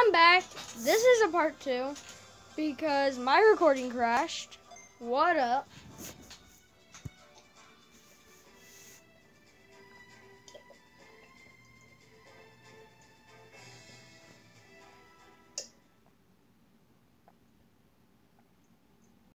I'm back. This is a part 2 because my recording crashed. What up?